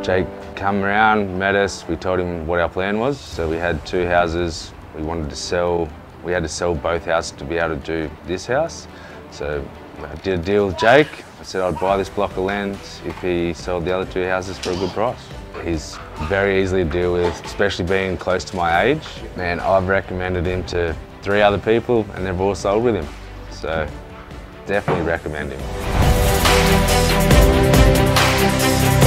Jake came around, met us, we told him what our plan was. So we had 2 houses we wanted to sell. We had to sell both houses to be able to do this house. So I did a deal with Jake. I said I'd buy this block of land if he sold the other 2 houses for a good price. He's very easy to deal with, especially being close to my age. Man, I've recommended him to 3 other people and they've all sold with him. So definitely recommend him.